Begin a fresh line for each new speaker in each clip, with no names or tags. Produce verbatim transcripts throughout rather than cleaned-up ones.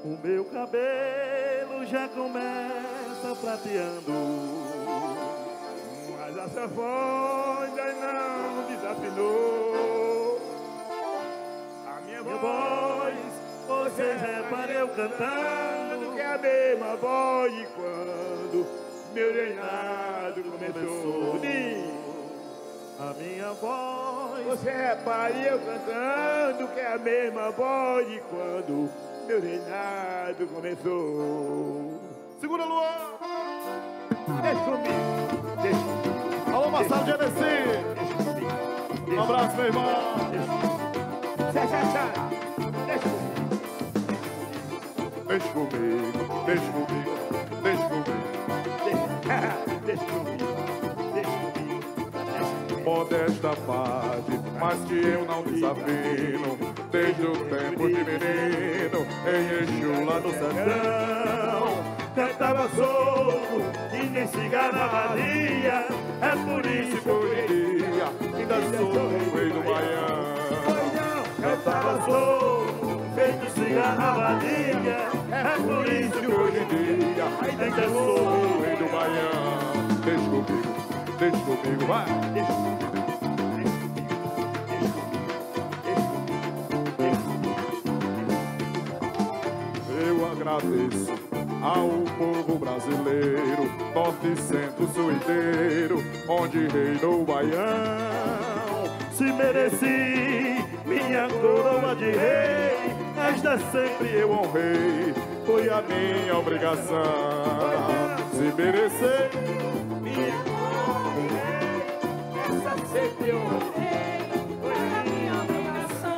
O meu cabelo já começa prateando,
mas a sanfona ainda não desafinou. A minha
minha
voz,
voz, você repara eu cantando,
que é a mesma voz de quando meu reinado começou.
começou. A minha voz,
Você repara eu cantando, que é a mesma voz de quando meu reinado começou.
Segura, Luan!
Deixa comigo, deixa comigo.
Alô, Marcelo de A D C!
Deixa comigo.
Um abraço, meu irmão!
Deixa, deixa, deixa comigo.
Deixa comigo, deixa comigo, deixa comigo.
Deixa, deixa comigo. Deixa comigo.
Modesta parte, mas que eu não desafino, desde o tempo de menino, em Exu lá no sertão.
cantava solto e nem cigarra valia. É por isso que
Hoje em dia, ainda sou o rei do Baião.
cantava solto, feito cigarra valia. É por isso que
Hoje em dia, ainda sou o rei do Baião. Deixa comigo, deixa comigo, vai! Eu agradeço ao povo brasileiro, norte, centro, sul inteiro, onde reinou o Baião.
se mereci minha coroa de rei.
Esta sempre eu honrei, foi a minha obrigação. Se merecer,
Minha coroa de rei, essa sempre eu honrei, foi a minha obrigação.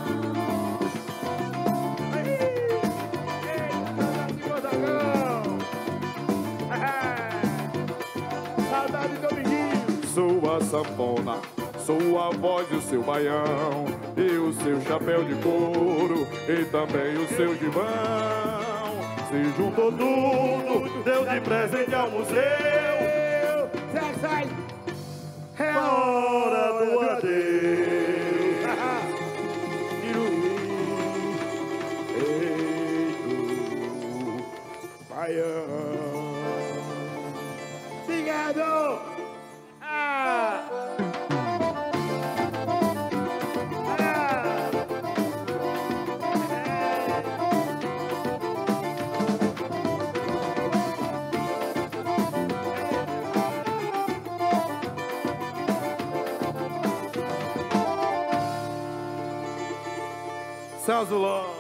Saudade do Dominguinho.
sua sanfona, sua voz e o seu baião, e o seu chapéu de couro, e também o seu divão. Se juntou tudo, deu de presente ao museu.
Sai, sai. É
A hora do adeus.
Eito, Baião. Obrigado. Ah. Ah.
Celso Ló.